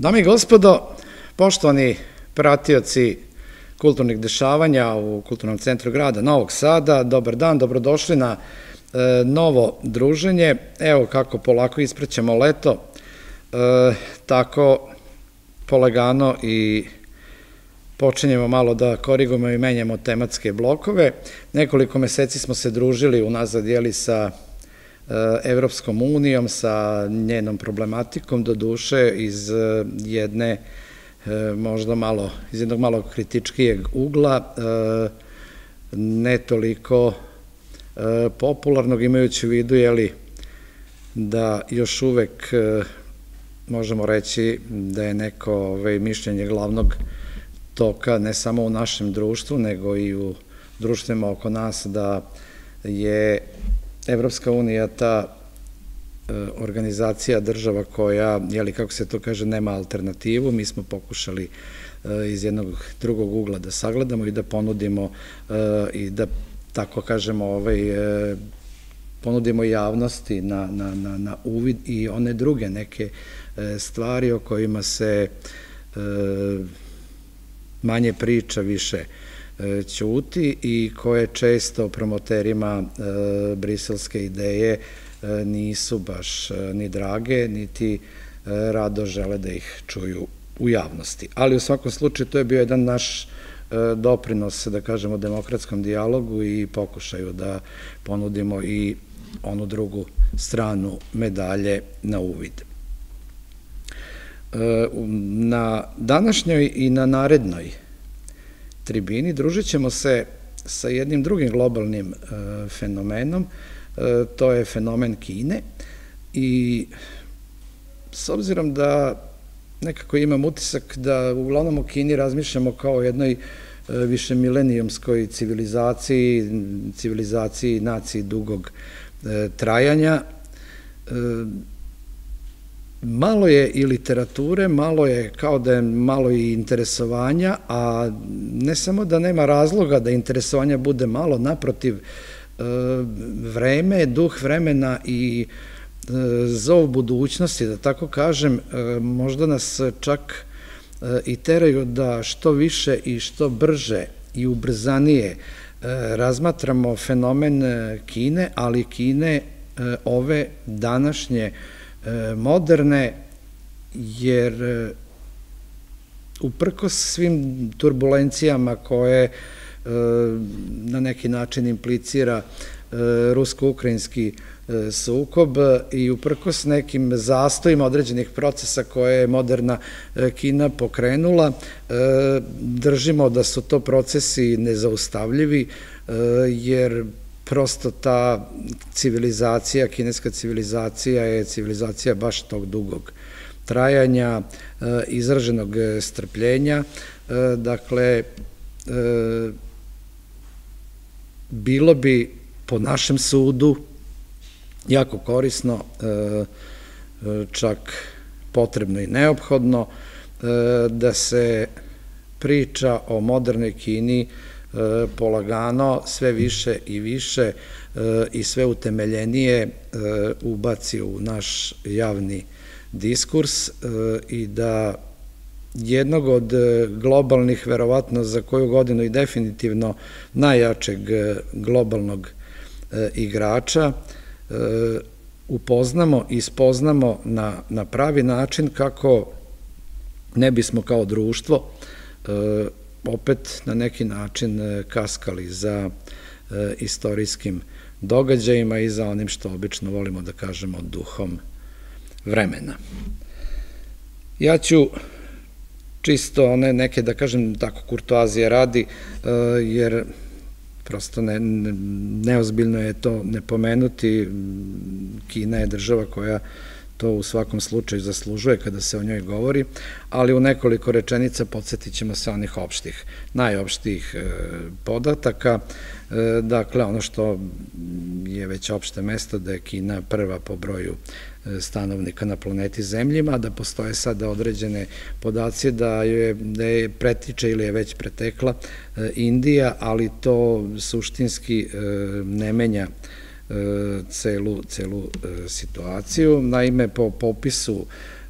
Dame i gospodo, poštovani pratioci kulturnih dešavanja u Kulturnom centru grada Novog Sada, dobar dan, dobrodošli na novo druženje. Evo kako polako ispraćamo leto, tako polagano i počinjemo malo da korigujemo i menjamo tematske blokove. Nekoliko meseci smo se družili unazad sa Evropskom unijom, sa njenom problematikom, do duše iz jedne možda malo, iz jednog malo kritičkijeg ugla, ne toliko popularnog, imajući u vidu da još uvek možemo reći da je neko mišljenje glavnog toka ne samo u našem društvu, nego i u društvima oko nas, da je Evropska unija ta organizacija država koja, kako se to kaže, nema alternativu. Mi smo pokušali iz jednog drugog ugla da sagledamo i da ponudimo i da, tako kažemo, ponudimo javnosti na uvid i one druge neke stvari o kojima se manje priča, više ćuti i koje često promoterima briselske ideje nisu baš ni drage, niti rado žele da ih čuju u javnosti. Ali u svakom slučaju to je bio jedan naš doprinos, da kažemo, demokratskom dijalogu i pokušaju da ponudimo i onu drugu stranu medalje na uvid. Na današnjoj i na narednoj tribini družit ćemo se sa jednim drugim globalnim fenomenom, to je fenomen Kine, i s obzirom da nekako imam utisak da uglavnom o Kini razmišljamo kao o jednoj višemilenijumskoj civilizaciji naciji dugog trajanja, malo je i literature, malo je, kao da je malo i interesovanja, a ne samo da nema razloga da interesovanja bude malo, naprotiv, vreme, duh vremena i zov budućnosti, da tako kažem, možda nas čak i teraju da što više i što brže i ubrzanije razmatramo fenomen Kine, ali Kine ove današnje moderne, jer uprkos svim turbulencijama koje na neki način implicira rusko-ukrajinski sukob i uprkos nekim zastojima određenih procesa koje je moderna Kina pokrenula, držimo da su to procesi nezaustavljivi, jer prosto ta civilizacija, kineska civilizacija je civilizacija baš tog dugog trajanja, izraženog strpljenja. Dakle, bilo bi po našem sudu jako korisno, čak potrebno i neophodno, da se priča o modernoj Kini polagano, sve više i više i sve utemeljenije ubaci u naš javni diskurs i da jednog od globalnih, verovatno za koju godinu i definitivno najjačeg globalnog igrača, upoznamo i spoznamo na pravi način, kako ne bismo kao društvo opet na neki način kaskali za istorijskim događajima i za onim što obično volimo da kažemo duhom vremena. Ja ću čisto one neke, da kažem tako, kurtoazije radi, jer prosto neozbiljno je to ne pomenuti. Kina je država koja to u svakom slučaju zaslužuje kada se o njoj govori, ali u nekoliko rečenica podsjetit ćemo se onih najopštijih podataka. Dakle, ono što je već opšte mesto, da je Kina prva po broju stanovnika na planeti Zemljima, da postoje sada određene podaci da je pretiče ili je već pretekla Indija, ali to suštinski ne menja celu situaciju. Naime, po popisu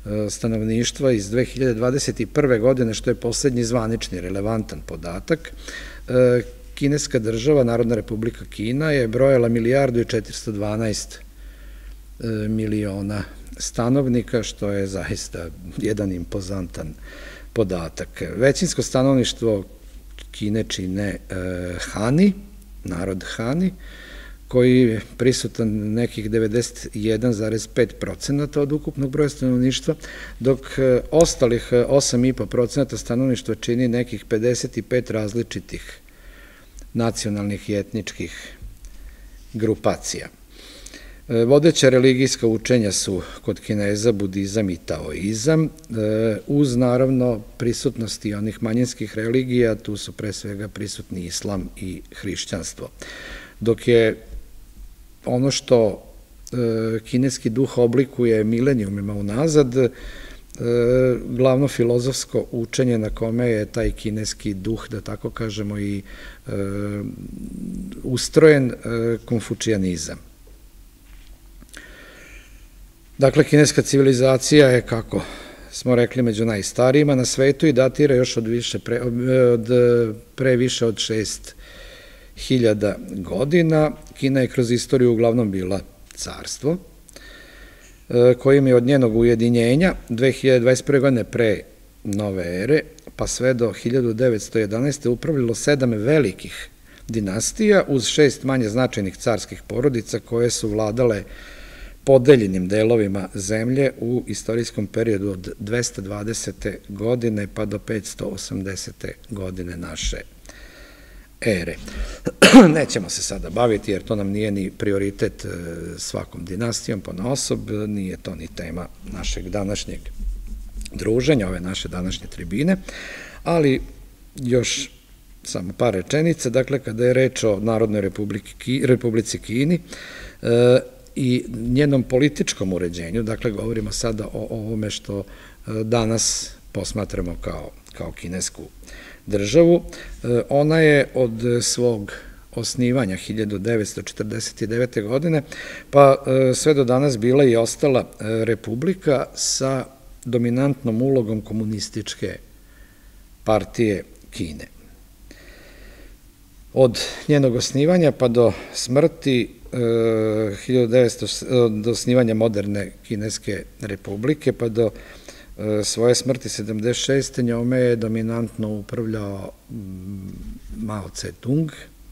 stanovništva iz 2021. godine, što je poslednji zvanični relevantan podatak, kineska država, Narodna republika Kina, je brojala 1.412 miliona stanovnika, što je zaista jedan impozantan podatak. Većinsko stanovništvo Kine čine Hani, narod Hani, koji je prisutan nekih 91,5% od ukupnog broja stanovništva, dok ostalih 8,5% stanovništva čini nekih 55 različitih nacionalnih i etničkih grupacija. Vodeća religijska učenja su kod Kineza budizam i taoizam, uz naravno prisutnosti i onih manjinskih religija, tu su pre svega prisutni islam i hrišćanstvo. Dok je ono što kineski duh oblikuje milenijumima unazad, glavno filozofsko učenje na kome je taj kineski duh, da tako kažemo, i ustrojen konfučijanizam. Dakle, kineska civilizacija je, kako smo rekli, među najstarijima na svetu i datira još od pre više od 6.000 godina. Kina je kroz istoriju uglavnom bila carstvo, kojim je od njenog ujedinjenja 2021. godine pre nove ere, pa sve do 1911. upravljalo 7 velikih dinastija uz 6 manje značajnih carskih porodica koje su vladale podeljenim delovima zemlje u istorijskom periodu od 220. godine pa do 580. godine naše ere. Nećemo se sada baviti jer to nam nije ni prioritet svakom dinastijom ponaosob, nije to ni tema našeg današnjeg druženja, ove naše današnje tribine, ali još samo par rečenica. Dakle, kada je reč o Narodnoj Republici Kini i njenom političkom uređenju, dakle, govorimo sada o ovome što danas posmatramo kao kinesku državu, ona je od svog osnivanja 1949. godine, pa sve do danas bila i ostala republika sa dominantnom ulogom komunističke partije Kine. Od njenog osnivanja pa do smrti do osnivanja moderne kineske republike, pa do svoje smrti 76. njome je dominantno upravljao Mao Tse-tung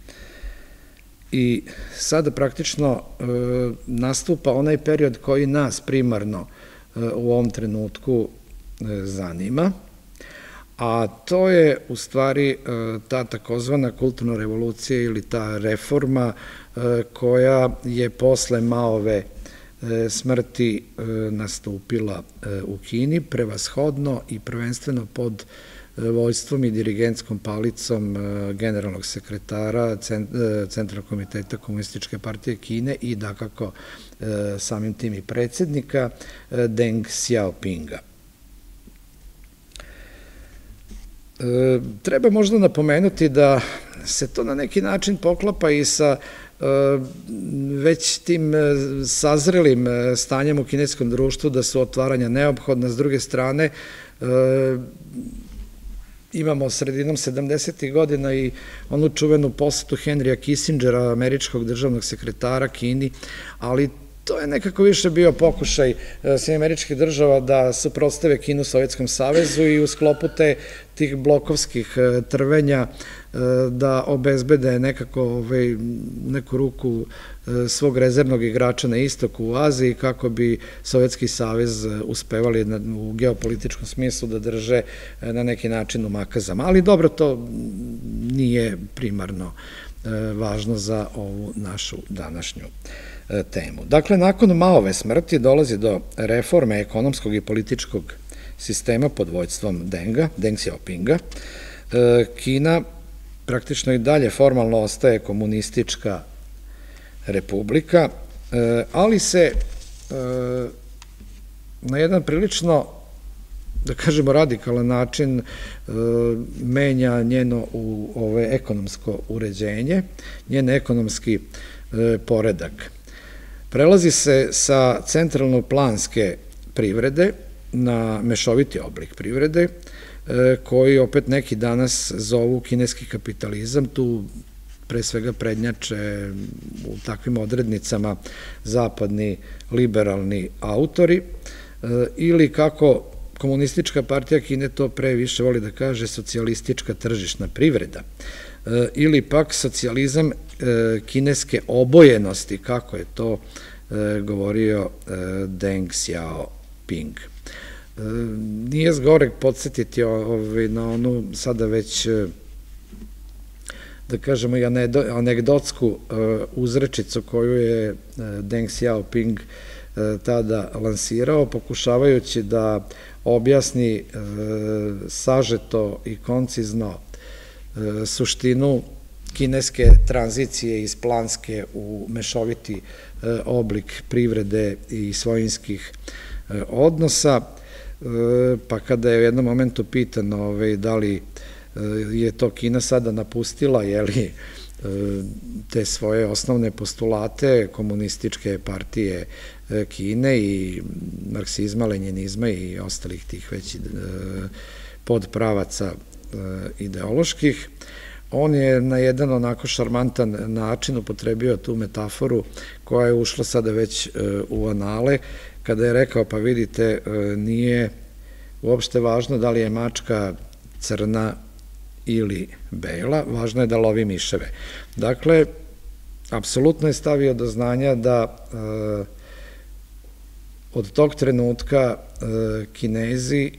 i sada praktično nastupa onaj period koji nas primarno u ovom trenutku zanima, a to je u stvari ta takozvana kulturna revolucija ili ta reforma koja je posle Maove smrti nastupila u Kini, prevashodno i prvenstveno pod vojstvom i dirigentskom palicom generalnog sekretara Centralnog komiteta Komunističke partije Kine i dakako samim tim i predsjednika Deng Xiaopinga. Treba možda napomenuti da se to na neki način poklapa i sa već tim sazrelim stanjem u kineskom društvu da su otvaranja neophodna. S druge strane, imamo sredinom 70. godina i onu čuvenu posetu Henrya Kissingera, američkog državnog sekretara Kini, ali to je nekako više bio pokušaj Sjedinjenih Američkih Država da suprotstave Kinu Sovjetskom savezu i u sklopu tih blokovskih trvenja da obezbede nekako neku ruku svog rezervnog igrača na istoku u Aziji kako bi Sovjetski savez uspevali u geopolitičkom smislu da drže na neki način u makazama. Ali dobro, to nije primarno važno za ovu našu današnju temu. Dakle, nakon Maove smrti dolazi do reforme ekonomskog i političkog sistema pod vođstvom Deng Xiaopinga. Kina praktično i dalje formalno ostaje komunistička republika, ali se na jedan prilično, da kažemo, radikalan način menja njeno ekonomsko uređenje, njen ekonomski poredak. Prelazi se sa centralno-planske privrede na mešoviti oblik privrede, koji opet neki danas zovu kineski kapitalizam. Tu pre svega prednjače u takvim odrednicama zapadni liberalni autori, ili kako Komunistička partija Kine to pre više voli da kaže, socijalistička tržišna privreda, ili pak socijalizam kineske obojenosti, kako je to govorio Deng Xiaoping. Nije zgoreg podsjetiti na onu sada već, da kažemo, i anegdotsku uzrečicu koju je Deng Xiaoping tada lansirao, pokušavajući da objasni sažeto i koncizno suštinu kineske tranzicije iz planske u mešoviti oblik privrede i svojinskih odnosa, pa kada je u jednom momentu pitano da li je to Kina sada napustila, te svoje osnovne postulate Komunističke partije Kine i marksizma, lenjinizma i ostalih tih već podpravaca ideoloških, on je na jedan onako šarmantan način upotrebio tu metaforu koja je ušla sada već u anale, kada je rekao, pa vidite, nije uopšte važno da li je mačka crna ili bela, važno je da lovi miševe. Dakle, apsolutno je stavio do znanja da od tog trenutka Kinezi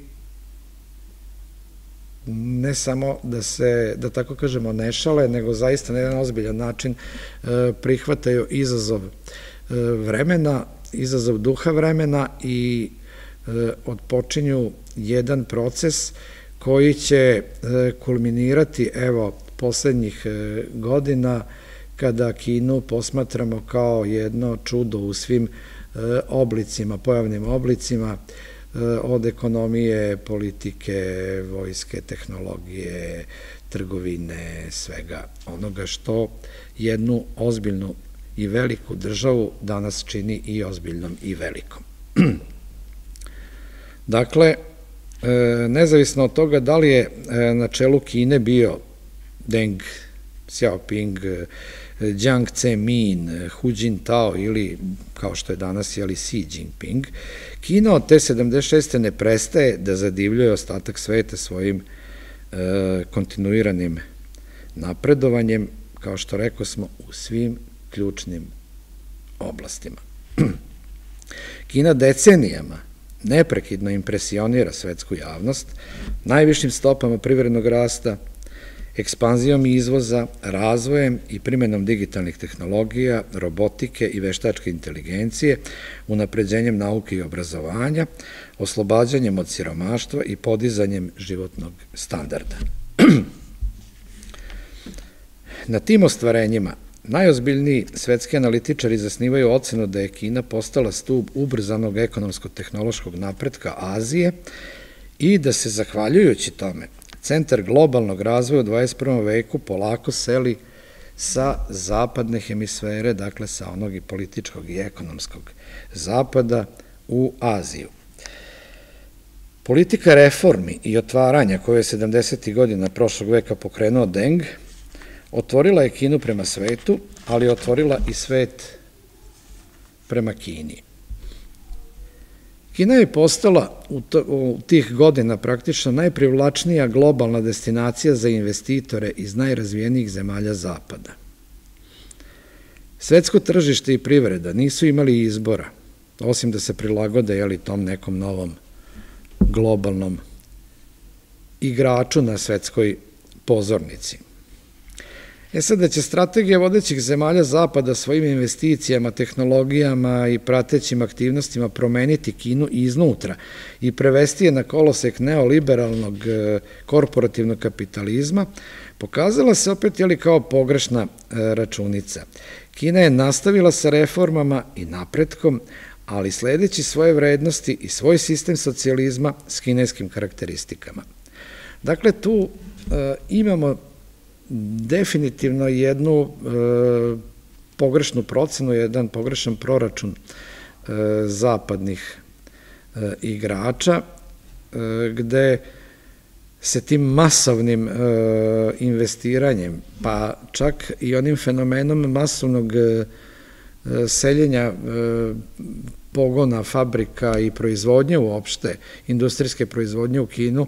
ne samo da se, da tako kažemo, ne šale, nego zaista na jedan ozbiljan način prihvataju izazov vremena, izazov duha vremena i otpočinju jedan proces koji će kulminirati, evo, poslednjih godina, kada Kinu posmatramo kao jedno čudo u svim oblicima, pojavnim oblicima, od ekonomije, politike, vojske, tehnologije, trgovine, svega onoga što jednu ozbiljnu i veliku državu danas čini i ozbiljnom i velikom. Dakle, nezavisno od toga da li je na čelu Kine bio Deng Xiaoping, Jiang Zemin, Hu Jintao ili, kao što je danas, Xi Jinping, Kina od te 76. ne prestaje da zadivljuje ostatak sveta svojim kontinuiranim napredovanjem, kao što rekao smo, u svim ključnim oblastima. Kina decenijama neprekidno impresionira svetsku javnost najvišim stopama privrednog rasta, ekspanzijom izvoza, razvojem i primenom digitalnih tehnologija, robotike i veštačke inteligencije, unapređenjem nauke i obrazovanja, oslobađanjem od siromaštva i podizanjem životnog standarda. Na tim ostvarenjima najozbiljniji svetski analitičari zasnivaju ocenu da je Kina postala stub ubrzanog ekonomsko-tehnološkog napretka Azije i da se, zahvaljujući tome, centar globalnog razvoja u 21. veku polako seli sa zapadne hemisfere, dakle sa onog i političkog i ekonomskog zapada u Aziju. Politika reformi i otvaranja koju je 70. godina prošlog veka pokrenuo Deng otvorila je Kinu prema svetu, ali je otvorila i svet prema Kini. Kina je postala u tih godina praktično najprivlačnija globalna destinacija za investitore iz najrazvijenijih zemalja Zapada. Svetsko tržište i privreda nisu imali izbora, osim da se prilagode tom nekom novom globalnom igraču na svetskoj pozornici. Sad da će strategija vodećih zemalja Zapada svojim investicijama, tehnologijama i pratećim aktivnostima promeniti Kinu iznutra i prevesti je na kolosek neoliberalnog korporativnog kapitalizma, pokazala se opet kao pogrešna računica. Kina je nastavila sa reformama i napretkom, ali sledeći svoje vrednosti i svoj sistem socijalizma s kineskim karakteristikama. Dakle, tu imamo definitivno jednu pogrešnu procenu, jedan pogrešan proračun zapadnih igrača, gde se tim masovnim investiranjem, pa čak i onim fenomenom masovnog seljenja pogona, fabrika i proizvodnje uopšte, industrijske proizvodnje u Kinu,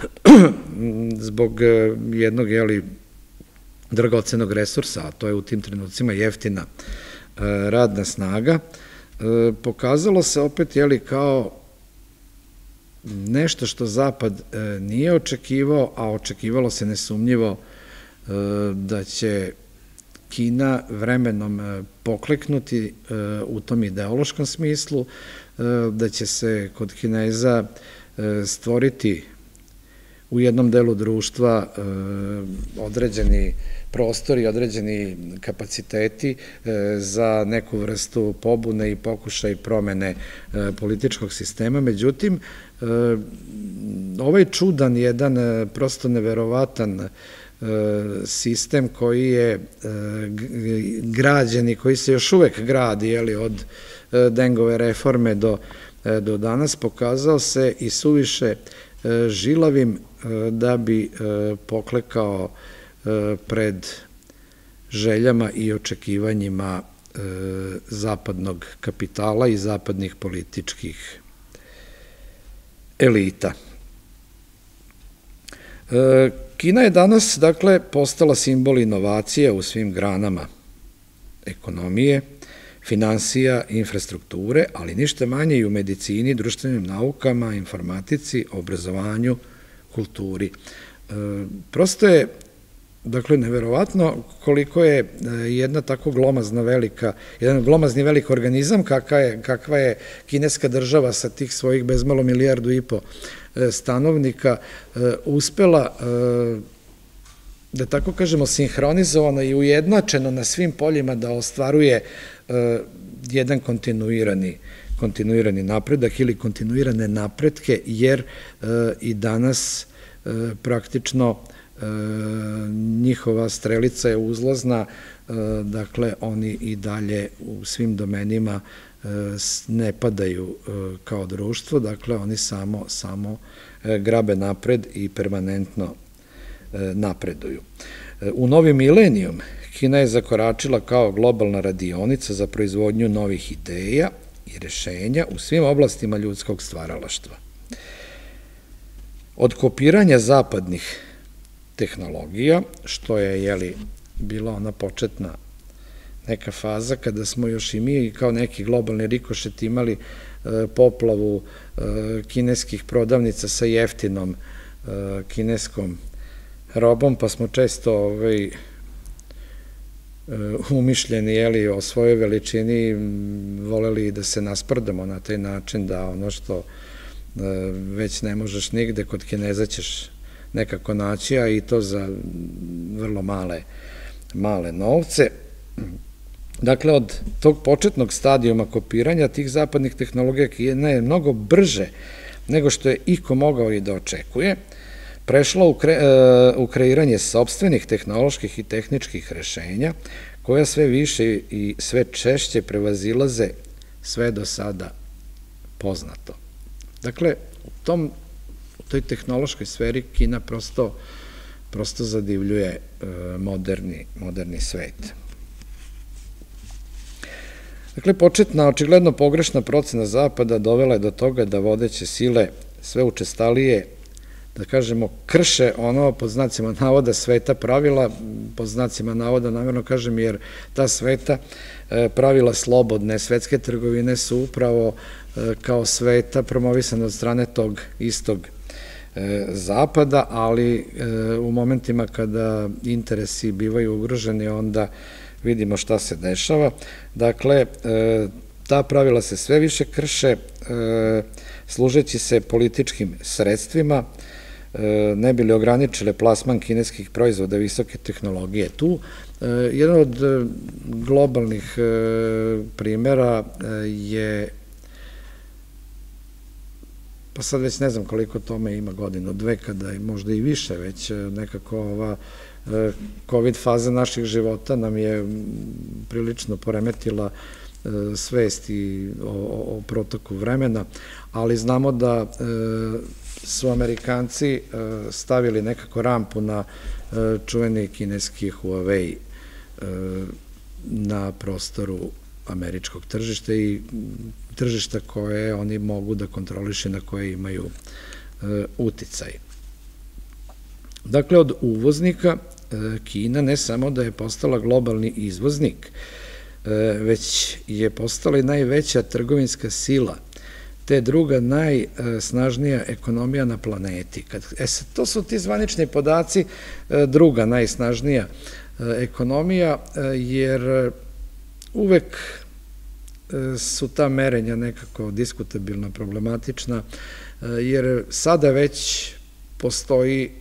zbog jednog, dragocenog resursa, a to je u tim trenucima jeftina radna snaga, pokazalo se opet, kao nešto što Zapad nije očekivao, a očekivalo se nesumnjivo da će Kina vremenom pokleknuti u tom ideološkom smislu, da će se kod Kineza stvoriti u jednom delu društva određeni prostori, određeni kapaciteti za neku vrstu pobune i pokušaj promene političkog sistema. Međutim, ovaj čudan, jedan prosto neverovatan sistem koji je građen i koji se još uvek gradi od Dengove reforme do danas, pokazao se i suviše žilavim da bi poklekao pred željama i očekivanjima zapadnog kapitala i zapadnih političkih elita. Kina je danas, dakle, postala simbol inovacija u svim granama ekonomije, finansija, infrastrukture, ali ništa manje i u medicini, društvenim naukama, informatici, obrazovanju, kulturi. Prosto je, dakle, neverovatno koliko je jedna tako glomazna velika, jedan glomazni velik organizam kakva je kineska država sa tih svojih bezmalo 1,5 milijardu stanovnika uspela, da tako kažemo, sinhronizovano i ujednačeno na svim poljima da ostvaruje jedan kontinuirani napredak ili kontinuirane napretke, jer i danas praktično njihova strelica je uzlazna, dakle oni i dalje u svim domenima ne padaju kao društvo, dakle oni samo grabe napred i permanentno napreduju. U novi milenijum Kina je zakoračila kao globalna radionica za proizvodnju novih ideja i rešenja u svim oblastima ljudskog stvaralaštva. Od kopiranja zapadnih tehnologija, što je, bila ona početna neka faza kada smo još i mi kao neki globalni rikošet imali poplavu kineskih prodavnica sa jeftinom kineskom robom, pa smo često umišljeni o svojoj veličini voleli da se nasprdamo na taj način da ono što već ne možeš nigde, kod Kineza ćeš nekako naći, a i to za vrlo male novce. Dakle, od tog početnog stadijuma kopiranja tih zapadnih tehnologija Kina je mnogo brže nego što je iko mogao i da očekuje, prešla u kreiranje sopstvenih tehnoloških i tehničkih rešenja, koja sve više i sve češće prevazilaze sve do sada poznato. Dakle, u toj tehnološkoj sferi Kina prosto zadivljuje moderni svet. Dakle, početna, očigledno pogrešna procena Zapada dovela je do toga da vodeće sile sve učestalije, da kažemo, krše ono, pod znacima navoda, sveta pravila, pod znacima navoda namjerno kažem, jer ta sveta pravila slobodne svetske trgovine su upravo kao sveta promovisane od strane tog istog Zapada, ali u momentima kada interesi bivaju ugroženi, onda vidimo šta se dešava. Dakle, ta pravila se sve više krše, služeći se političkim sredstvima, ne bi li ograničile plasman kineskih proizvoda visoke tehnologije. Tu jedan od globalnih primera je, pa sad već ne znam koliko tome ima godinu, dve, kada je možda i više, već nekako ova COVID faza naših života nam je prilično poremetila svesti o protoku vremena, ali znamo da su Amerikanci stavili nekako rampu na čuveni kineski Huawei na prostoru američkog tržišta i tržišta koje oni mogu da kontroliše, na koje imaju uticaj. Dakle, od uvoznika Kina ne samo da je postala globalni izvoznik, već je postala i najveća trgovinska sila, te druga najsnažnija ekonomija na planeti. To su ti zvanični podaci, druga najsnažnija ekonomija, jer uvek su ta merenja nekako diskutabilna, problematična, jer sada već postoji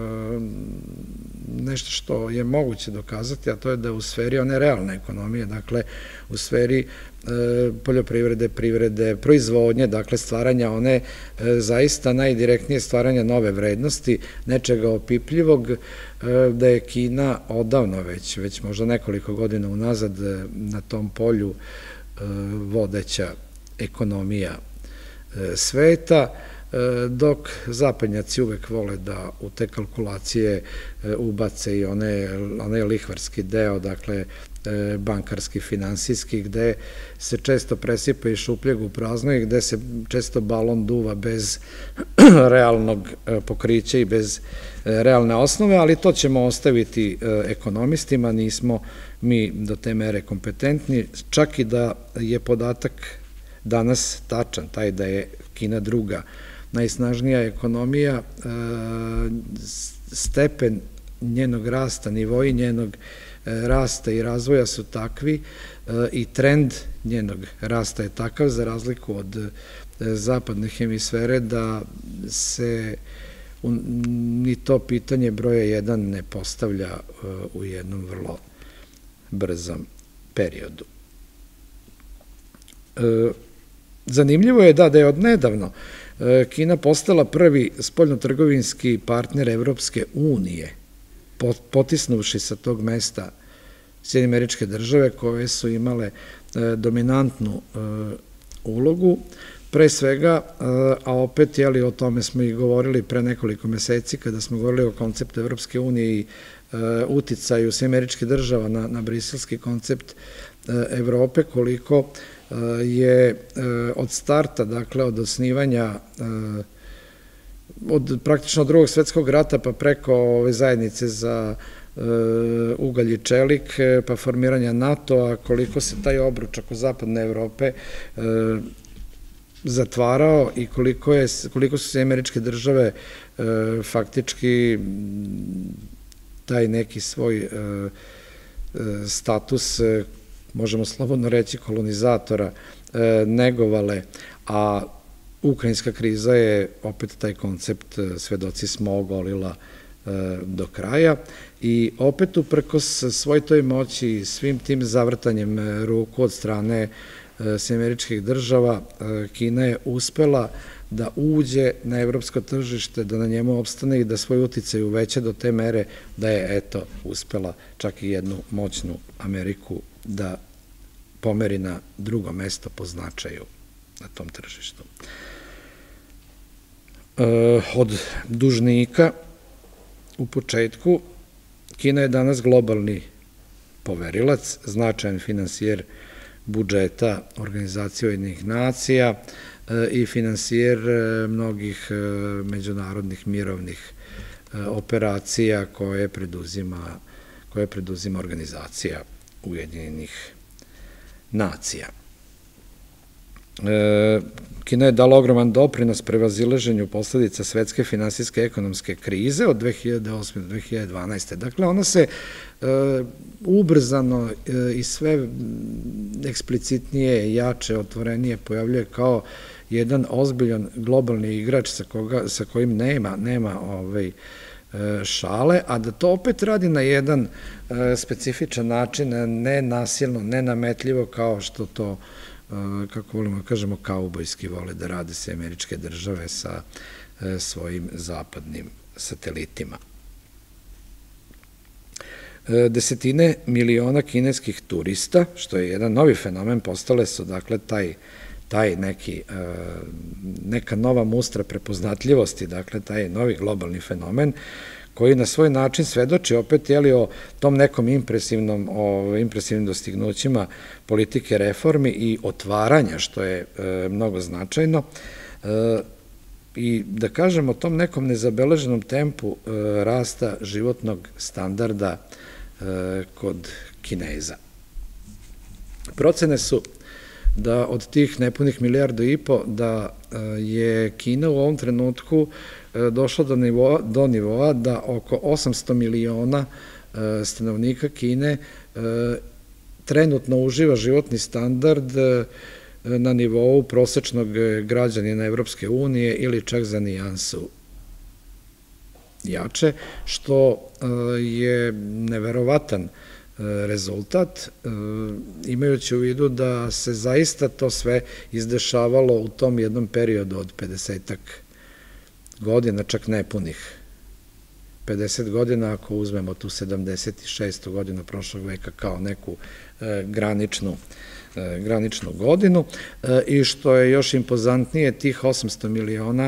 nešto što je moguće dokazati, a to je da u sferi one realne ekonomije, dakle u sferi poljoprivrede, privrede, proizvodnje, dakle stvaranja one zaista najdirektnije stvaranja nove vrednosti, nečega opipljivog, da je Kina odavno već možda nekoliko godina unazad na tom polju vodeća ekonomija sveta, dok zapadnjaci uvek vole da u te kalkulacije ubace i onaj lihvarski deo, dakle bankarski, finansijski, gde se često presipa iz šupljeg u prazno i gde se često balon duva bez realnog pokrića i bez realne osnove, ali to ćemo ostaviti ekonomistima, nismo mi do te mere kompetentni, čak i da je podatak danas tačan, taj da je Kina druga najsnažnija ekonomija, stepen njenog rasta, nivoji njenog rasta i razvoja su takvi i trend njenog rasta je takav, za razliku od zapadne hemisfere, da se ni to pitanje broja 1 ne postavlja u jednom vrlo brzom periodu. Zanimljivo je da je odnedavno Kina postala prvi spoljnotrgovinski partner Evropske unije, potisnuvši sa tog mesta Sjedinjene Američke Države, koje su imale dominantnu ulogu, pre svega, a opet, o tome smo i govorili pre nekoliko meseci, kada smo govorili o konceptu Evropske unije i uticaju Sjedinjenih Američkih Država na briselski koncept Evrope, koliko je od starta, dakle od osnivanja, od praktično drugog svetskog rata pa preko ove zajednice za ugalj i čelik, pa formiranja NATO-a, koliko se taj obruč oko zapadne Evrope zatvarao i koliko su se Američke Države faktički taj neki svoj status, možemo slobodno reći, kolonizatora negovale, a ukrajinska kriza je opet taj koncept, svedoci smo, ogolila do kraja i opet uprkos svoj toj moći i svim tim zavrtanjem ruku od strane Sjedinjenih Američkih Država, Kina je uspela da uđe na evropsko tržište, da na njemu opstane i da svoj uticaj uveća do te mere da je, eto, uspela čak i jednu moćnu Ameriku da pomeri na drugo mesto po značaju na tom tržištu. Od dužnika u početku, Kina je danas globalni poverilac, značajan finansijer budžeta Organizacije Ujedinjenih nacija i finansijer mnogih međunarodnih mirovnih operacija koje preduzima Organizacija Ujedinjenih nacija. Kina je dala ogroman doprinos prevazilaženju posledica svetske finansijske ekonomske krize od 2008. do 2012. Dakle, ona se ubrzano i sve eksplicitnije, jače, otvorenije pojavljuje kao jedan ozbiljan globalni igrač sa kojim nema šale, a da to opet radi na jedan specifičan način, nenasilno, nenametljivo, kao što to, kako volimo da kažemo, kaubojski vole da rade se Američke Države sa svojim zapadnim satelitima. desetine miliona kineskih turista, što je jedan novi fenomen, postale su, dakle, taj neka nova mustra prepoznatljivosti, dakle, taj novi globalni fenomen, koji na svoj način svedoči opet, o tom nekom impresivnim dostignućima politike reformi i otvaranja, što je mnogo značajno, i da kažem o tom nekom nezabeleženom tempu rasta životnog standarda kod Kineza. Procene su da od tih nepunih 1,5 milijarde da je Kina u ovom trenutku došla do nivoa da oko 800 miliona stanovnika Kine trenutno uživa životni standard na nivou prosečnog građanina Evropske unije ili čak za nijansu jače, što je neverovatan rezultat, imajući u vidu da se zaista to sve izdešavalo u tom jednom periodu od 50-ak godina, čak nepunih 50 godina, ako uzmemo tu 76. godinu prošlog veka kao neku graničnu godinu, i što je još impozantnije, tih 800 miliona,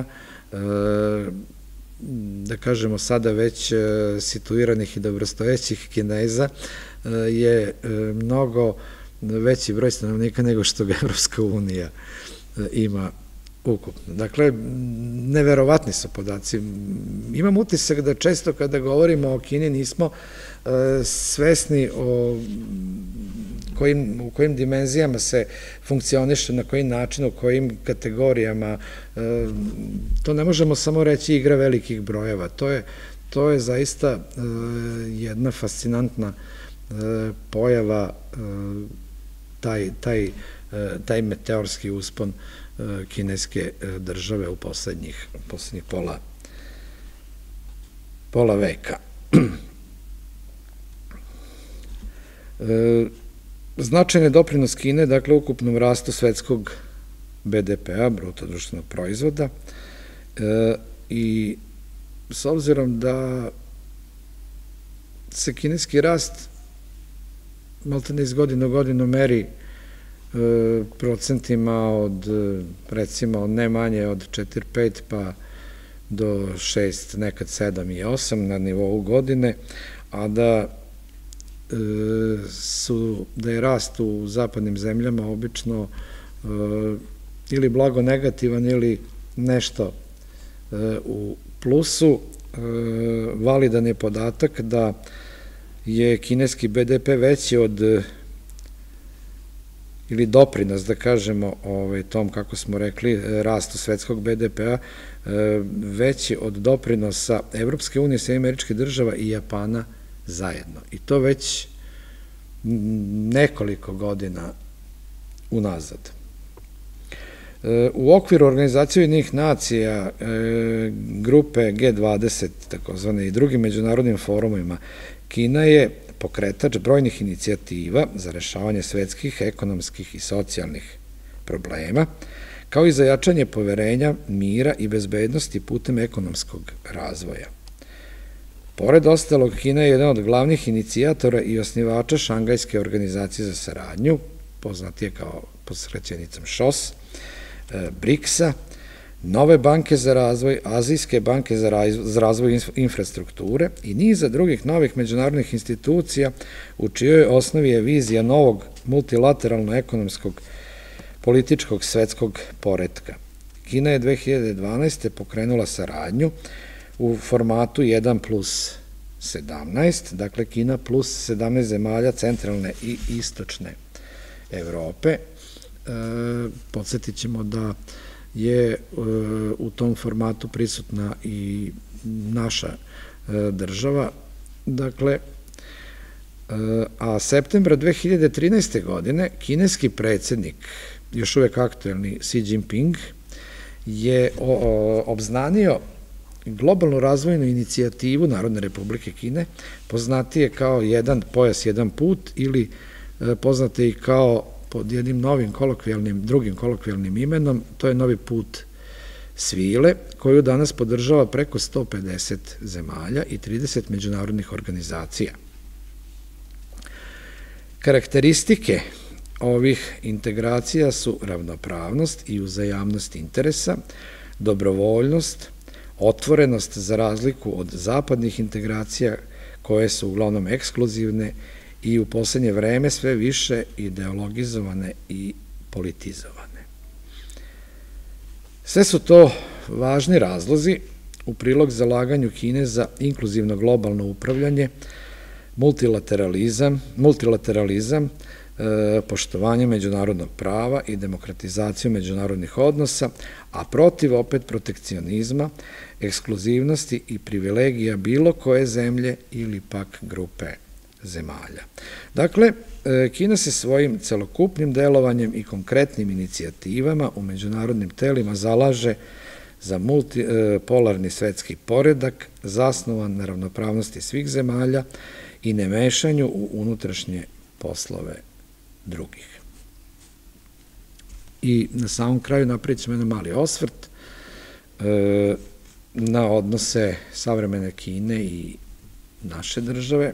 da kažemo sada već situiranih i dobrostojećih Kineza, je mnogo veći broj stanovnika nego što ga Evropska unija ima ukupno. Dakle, neverovatni su podaci. Imam utisak da često kada govorimo o Kini nismo svesni u kojim dimenzijama se funkcioniše, na koji način, u kojim kategorijama. To ne možemo samo reći igra velikih brojeva. To je zaista jedna fascinantna pojava, taj meteorski uspon kineske države u poslednjih pola veka. Značajni doprinos Kine, dakle, ukupnom rastu svetskog BDP-a, bruto društvenog proizvoda, i s obzirom da se kineski rast maltene iz godine u godinu meri procentima od, recimo, ne manje od 4-5 pa do 6, nekad 7 i 8 na nivou godine, a da je rast u zapadnim zemljama obično ili blago negativan ili nešto u plusu, validan je podatak da je kineski BDP veći od, ili doprinos, da kažemo, tom, kako smo rekli, rastu svetskog BDP-a, veći od doprinosa Evropske unije, Sjedinjenih Američkih Država i Japana zajedno. I to već nekoliko godina unazad. U okviru Organizacije Ujedinjenih nacija, grupe G20, takozvane, i drugim međunarodnim forumima, Kina je pokretač brojnih inicijativa za rešavanje svetskih, ekonomskih i socijalnih problema, kao i za jačanje poverenja, mira i bezbednosti putem ekonomskog razvoja. Pored ostalog, Kina je jedan od glavnih inicijatora i osnivača Šangajske organizacije za saradnju, poznatije kao pod skraćenicom ŠOS, BRICS-a, Nove banke za razvoj, Azijske banke za razvoj infrastrukture i niza drugih novih međunarodnih institucija u čijoj osnovi je vizija novog multilateralno-ekonomskog političkog svetskog poretka. Kina je 2012. pokrenula saradnju u formatu 1+17, dakle Kina plus 17 zemalja centralne i istočne Evrope. Podsjetit ćemo da je u tom formatu prisutna i naša država, dakle, a septembra 2013. godine kineski predsjednik, još uvek aktuelni Xi Jinping, je obznanio globalnu razvojnu inicijativu Narodne Republike Kine, poznatije kao jedan pojas, jedan put, ili poznate i kao pod jednim drugim kolokvijalnim imenom, to je Novi put svile, koju danas podržava preko 150 zemalja i 30 međunarodnih organizacija. Karakteristike ovih integracija su ravnopravnost i uzajamnost interesa, dobrovoljnost, otvorenost za razliku od zapadnih integracija koje su uglavnom ekskluzivne i u poslednje vreme sve više ideologizovane i politizovane. Sve su to važni razlozi u prilog zalaganju Kine za inkluzivno globalno upravljanje, multilateralizam, poštovanje međunarodnog prava i demokratizaciju međunarodnih odnosa, a protiv opet protekcionizma, ekskluzivnosti i privilegija bilo koje zemlje ili pak grupe zemalja. Dakle, Kina se svojim celokupnim delovanjem i konkretnim inicijativama u međunarodnim telima zalaže za multipolarni svetski poredak zasnovan na ravnopravnosti svih zemalja i nemešanju u unutrašnje poslove drugih. I na samom kraju napravit ćemo jedan mali osvrt na odnose savremene Kine i naše države.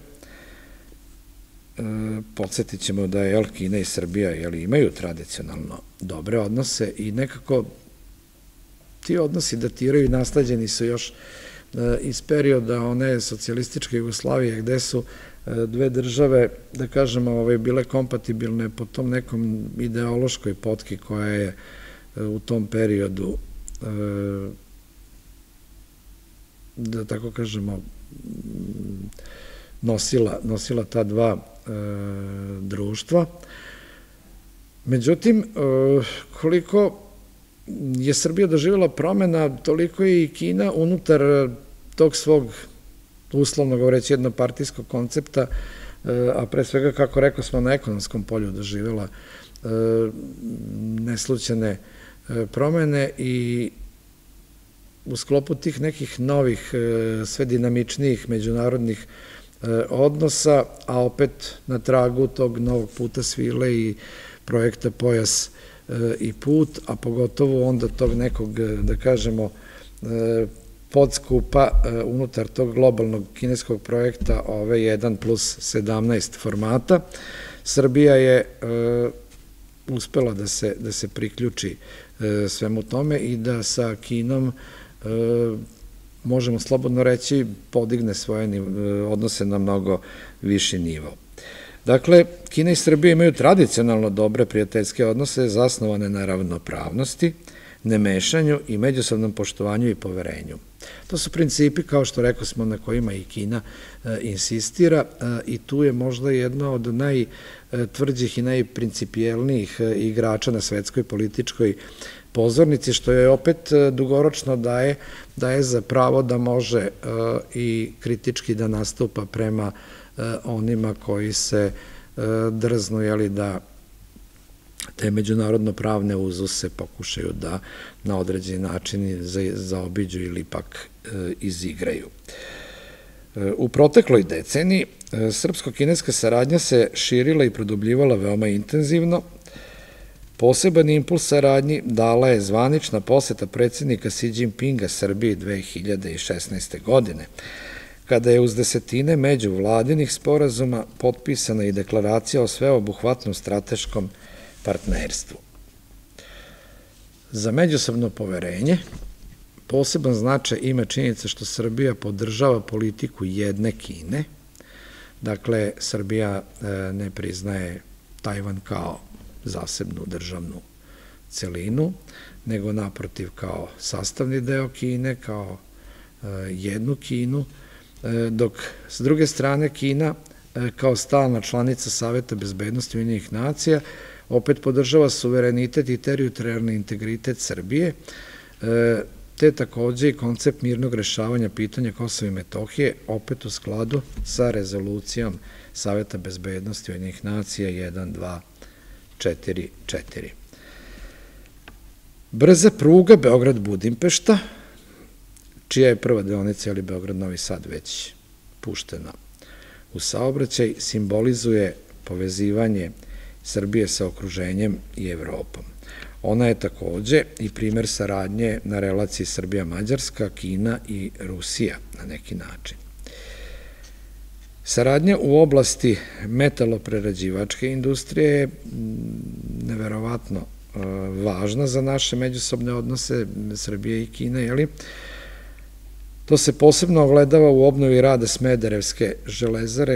Podsjetit ćemo da je Kina i Srbija imaju tradicionalno dobre odnose i nekako ti odnosi datiraju i nasleđeni su još iz perioda one socijalističke Jugoslavije gde su dve države, da kažemo, bile kompatibilne po tom nekom ideološkoj potki koja je u tom periodu, da tako kažemo, nosila ta dva društva. Međutim, koliko je Srbija doživjela promena, toliko je i Kina unutar tog svog, uslovno govoreći, jednopartijskog koncepta, a pre svega, kako rekao smo, na ekonomskom polju doživjela neslućene promene i u sklopu tih nekih novih, sve dinamičnijih međunarodnih odnosa, a opet na tragu tog novog puta svile i projekta Pojas i put, a pogotovo onda tog nekog, da kažemo, podskupa unutar tog globalnog kineskog projekta 1+17 formata. Srbija je uspela da se priključi svemu tome i da sa Kinom, možemo slobodno reći, podigne svoje odnose na mnogo viši nivo. Dakle, Kina i Srbija imaju tradicionalno dobre prijateljske odnose zasnovane na ravnopravnosti, nemešanju i međusobnom poštovanju i poverenju. To su principi, kao što rekao smo, na kojima i Kina insistira i tu je možda jedno od najtvrđih i najprincipijelnijih igrača na svetskoj političkoj pozornici, što je opet dugoročno daje za pravo da može i kritički da nastupa prema onima koji se drznu da te međunarodno pravne uzuse pokušaju da na određeni način zaobiđu ili pak izigraju. U protekloj deceniji srpsko-kineska saradnja se širila i produbljivala veoma intenzivno. Poseban impuls saradnji dala je zvanična poseta predsjednika Xi Jinpinga Srbiji 2016. godine, kada je uz desetine međuvladinih sporazuma potpisana i deklaracija o sveobuhvatnom strateškom partnerstvu. Za međusobno poverenje poseban značaj ima činjenica što Srbija podržava politiku jedne Kine. Dakle, Srbija ne priznaje Tajvan kao zasebnu državnu celinu, nego naprotiv kao sastavni deo Kine, kao jednu Kinu, dok s druge strane Kina kao stalna članica Saveta bezbednosti Ujedinjenih nacija opet podržava suverenitet i teritorijalni integritet Srbije, te takođe i koncept mirnog rešavanja pitanja Kosova i Metohije, opet u skladu sa rezolucijom Saveta bezbednosti Ujedinjenih nacija 1244. Brza pruga Beograd-Budimpešta, čija je prva deonica, Beograd-Novi Sad, već puštena u saobraćaj, simbolizuje povezivanje Srbije sa okruženjem i Evropom. Ona je takođe i primer saradnje na relaciji Srbija-Mađarska, Kina i Rusija na neki način. Saradnja u oblasti metaloprerađivačke industrije je neverovatno važna za naše međusobne odnose Srbije i Kine, jeli? To se posebno ogledava u obnovi rada Smederevske železare,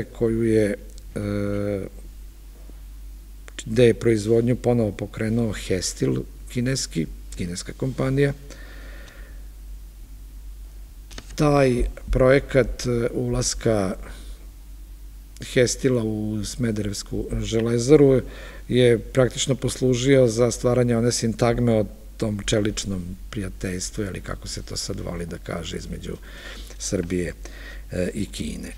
gde je proizvodnju ponovo pokrenuo Hestil, kineska kompanija. Taj projekat ulaska Hestila u Smederevsku železaru je praktično poslužio za stvaranje one sintagme o tom čeličnom prijateljstvu, ili kako se to sad voli da kaže, između Srbije i Kine.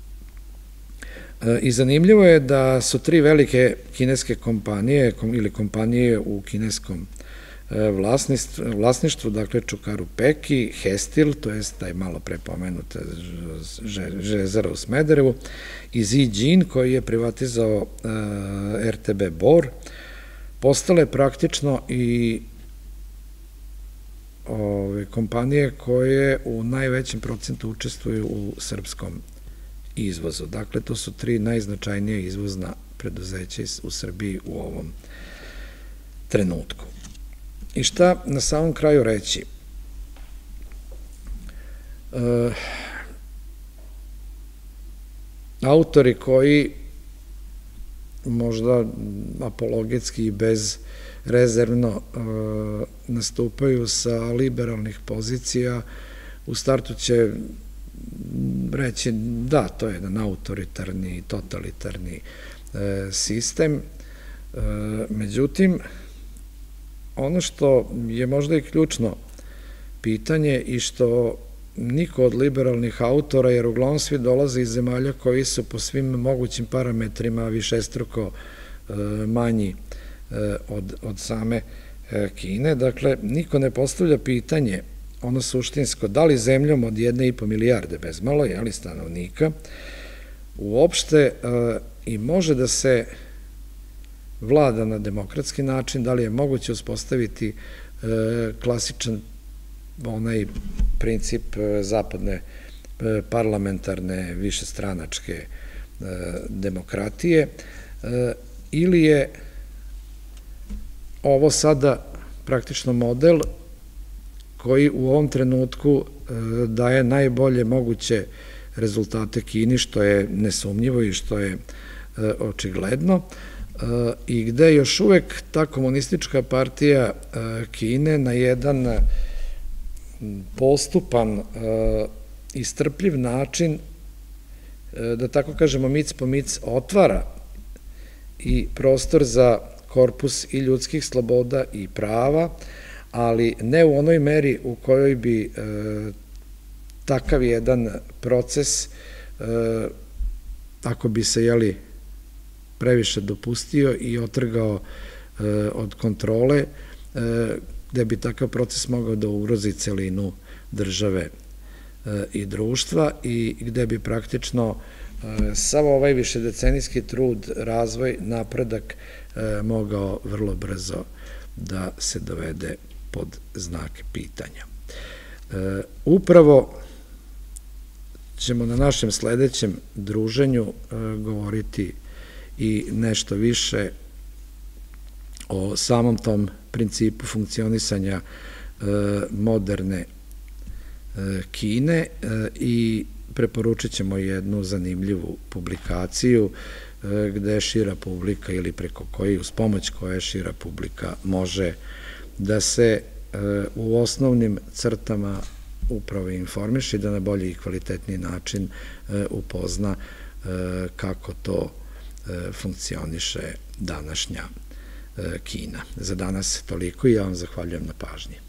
I zanimljivo je da su tri velike kineske kompanije ili kompanije u kineskom vlasništvu, dakle Čukaru Peki, Hestil, to je taj malo pre pomenuta železara u Smederevu, i Ziđin, koji je privatizao RTB Bor, postale praktično i kompanije koje u najvećem procentu učestvuju u srpskom izvozu. Dakle, to su tri najznačajnije izvozna preduzeća u Srbiji u ovom trenutku. I šta na samom kraju reći? Autori koji možda apologetski i bezrezervno nastupaju sa liberalnih pozicija, u startu će reći da, to je jedan autoritarni, totalitarni sistem. Međutim, ono što je možda i ključno pitanje i što niko od liberalnih autora, jer uglavnom svi dolaze iz zemalja koji su po svim mogućim parametrima višestruko manji od same Kine, dakle, niko ne postavlja pitanje, ono suštinsko, da li zemljom od 1,5 milijarde bezmalo, jeli, stanovnika, uopšte i može da se vlada na demokratski način, da li je moguće uspostaviti klasičan onaj princip zapadne parlamentarne višestranačke demokratije, ili je ovo sada praktično model koji u ovom trenutku daje najbolje moguće rezultate Kini, što je nesumnjivo i što je očigledno, i gde još uvek ta komunistička partija Kine na jedan postupan i strpljiv način, da tako kažemo mic po mic, otvara i prostor za korpus i ljudskih sloboda i prava, ali ne u onoj meri u kojoj bi takav jedan proces, ako bi se, jeli, previše dopustio i otrgao od kontrole, gde bi takav proces mogao da ugrozi celinu države i društva i gde bi praktično sav ovaj višedecenijski trud, razvoj, napredak mogao vrlo brzo da se dovede pod znak pitanja. Upravo ćemo na našem sledećem druženju govoriti i nešto više o samom tom principu funkcionisanja moderne Kine i preporučit ćemo jednu zanimljivu publikaciju gde šira publika ili preko koje, uz pomoć koje šira publika može da se u osnovnim crtama upravo informiše i da na bolji i kvalitetniji način upozna kako to funkcioniše današnja Kina. Za danas toliko i ja vam zahvaljujem na pažnji.